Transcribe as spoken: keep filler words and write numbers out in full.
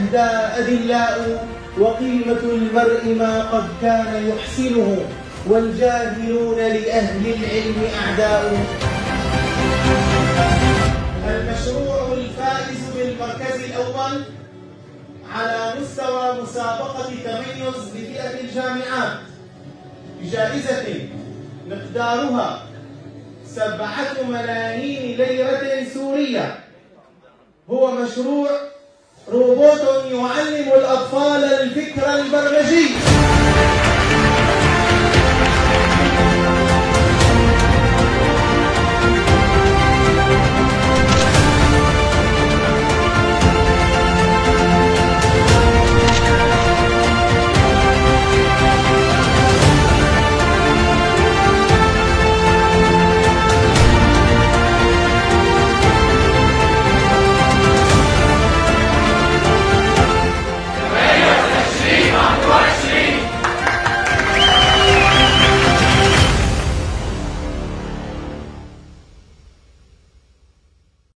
الأهداء أذلاء، وقيمة المرء ما قد كان يحسنه، والجاهلون لأهل العلم أعداء. المشروع الفائز بالمركز الأول على مستوى مسابقة تميز لفئة الجامعات بجائزة مقدارها سبعة ملايين ليرة سورية هو مشروع روبوت يعلم الأطفال الفكر البرمجي.